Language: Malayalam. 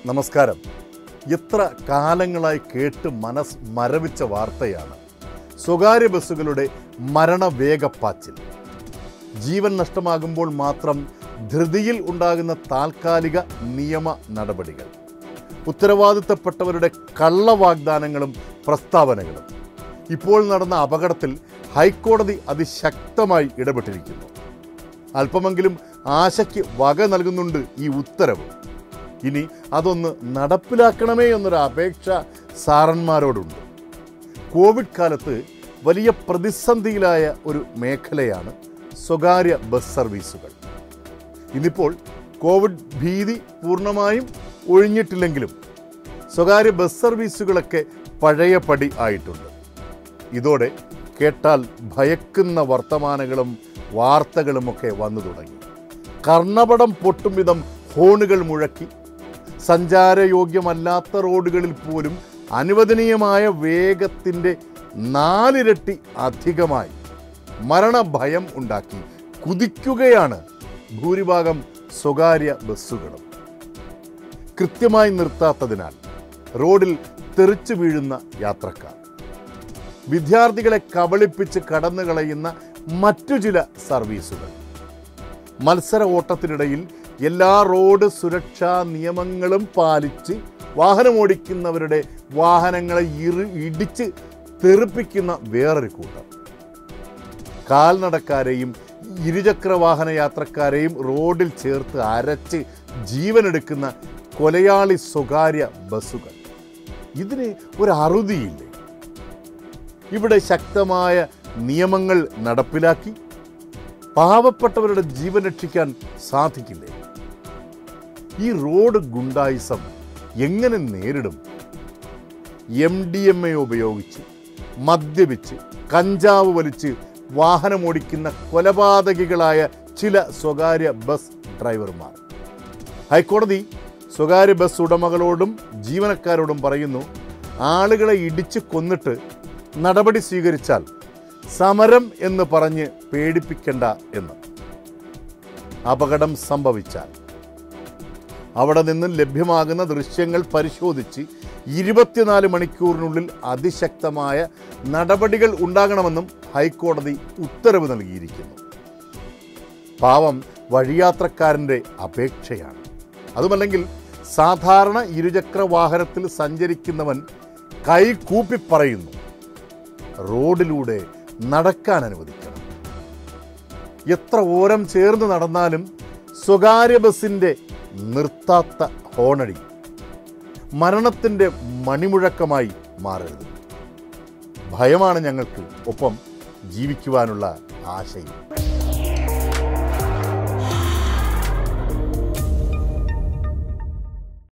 നമസ്കാരം. എത്ര കാലങ്ങളായി കേട്ട് മനസ്സ് മരവിച്ച വാർത്തയാണ് സ്വകാര്യ ബസ്സുകളുടെ മരണവേഗപ്പാച്ചിൽ. ജീവൻ നഷ്ടമാകുമ്പോൾ മാത്രം ധൃതിയിൽ ഉണ്ടാകുന്ന താൽക്കാലിക നിയമ നടപടികൾ, ഉത്തരവാദിത്തപ്പെട്ടവരുടെ കള്ളവാഗ്ദാനങ്ങളും പ്രസ്താവനകളും. ഇപ്പോൾ നടന്ന അപകടത്തിൽ ഹൈക്കോടതി അതിശക്തമായി ഇടപെട്ടിരിക്കുന്നു. അല്പമെങ്കിലും ആശയ്ക്ക് വക നൽകുന്നുണ്ട് ഈ ഉത്തരവ്. ഇനി അതൊന്ന് നടപ്പിലാക്കണമേ എന്നൊരു അപേക്ഷ സാറന്മാരോടുണ്ട്. കോവിഡ് കാലത്ത് വലിയ പ്രതിസന്ധിയിലായ ഒരു മേഖലയാണ് സ്വകാര്യ ബസ് സർവീസുകൾ. ഇന്നിപ്പോൾ കോവിഡ് ഭീതി പൂർണ്ണമായും ഒഴിഞ്ഞിട്ടില്ലെങ്കിലും സ്വകാര്യ ബസ് സർവീസുകളൊക്കെ പഴയപടി ആയിട്ടുണ്ട്. ഇതോടെ കേട്ടാൽ ഭയക്കുന്ന വർത്തമാനങ്ങളും വാർത്തകളുമൊക്കെ വന്നു തുടങ്ങി. കർണപടം പൊട്ടും വിധം ഹോണുകൾ മുഴക്കി സഞ്ചാരയോഗ്യമല്ലാത്ത റോഡുകളിൽ പോലും അനുവദനീയമായ വേഗത്തിൻ്റെ 4 ഇരട്ടി അധികമായി മരണഭയം ഉണ്ടാക്കി കുതിക്കുകയാണ് ഭൂരിഭാഗം സ്വകാര്യ ബസ്സുകളും. കൃത്യമായി നിർത്താത്തതിനാൽ റോഡിൽ തെറിച്ചു വീഴുന്ന യാത്രക്കാർ, വിദ്യാർത്ഥികളെ കബളിപ്പിച്ച് കടന്നു കളയുന്ന മറ്റു ചില സർവീസുകൾ, മത്സര ഓട്ടത്തിനിടയിൽ എല്ലാ റോഡ് സുരക്ഷാ നിയമങ്ങളും പാലിച്ച് വാഹനമോടിക്കുന്നവരുടെ വാഹനങ്ങളെ ഇടിച്ച് തെറിപ്പിക്കുന്ന വേറൊരു കൂട്ടം, കാൽനടക്കാരെയും ഇരുചക്ര വാഹന യാത്രക്കാരെയും റോഡിൽ ചേർത്ത് അരച്ച് ജീവനെടുക്കുന്ന കൊലയാളി സ്വകാര്യ ബസ്സുകൾ. ഇതിന് ഒരു അറുതിയില്ലേ? ഇവിടെ ശക്തമായ നിയമങ്ങൾ നടപ്പിലാക്കി പാവപ്പെട്ടവരുടെ ജീവൻ രക്ഷിക്കാൻ സാധിക്കില്ലേ? ഈ റോഡ് ഗുണ്ടായിസം എങ്ങനെ നേരിടും? MDMA ഉപയോഗിച്ച് മദ്യപിച്ച് കഞ്ചാവ് വലിച്ച് വാഹനമോടിക്കുന്ന കൊലപാതകികളായ ചില സ്വകാര്യ ബസ് ഡ്രൈവർമാർ. ഹൈക്കോടതി സ്വകാര്യ ബസ് ഉടമകളോടും ജീവനക്കാരോടും പറയുന്നു, ആളുകളെ ഇടിച്ച് കൊന്നിട്ട് നടപടി സ്വീകരിച്ചാൽ സമരം എന്ന് പറഞ്ഞ് പേടിപ്പിക്കണ്ട എന്ന്. അപകടം സംഭവിച്ചാൽ അവിടെ നിന്ന് ലഭ്യമാകുന്ന ദൃശ്യങ്ങൾ പരിശോധിച്ച് 24 മണിക്കൂറിനുള്ളിൽ അതിശക്തമായ നടപടികൾ ഉണ്ടാകണമെന്നും ഹൈക്കോടതി ഉത്തരവ് നൽകിയിരിക്കുന്നു. പാവം വഴിയാത്രക്കാരൻ്റെ അപേക്ഷയാണ്. അതുമല്ലെങ്കിൽ സാധാരണ ഇരുചക്ര വാഹനത്തിൽ സഞ്ചരിക്കുന്നവൻ കൈകൂപ്പി പറയുന്നു, റോഡിലൂടെ നടക്കാൻ അനുവദിക്കണം. എത്ര ഓരം ചേർന്ന് നടന്നാലും സ്വകാര്യ ബസിൻ്റെ നിർത്താത്ത ഹോണടി മരണത്തിൻ്റെ മണിമുഴക്കമായി മാറരുത്. ഭയമാണ് ഞങ്ങൾക്ക്, ഒപ്പം ജീവിക്കുവാനുള്ള ആശയം.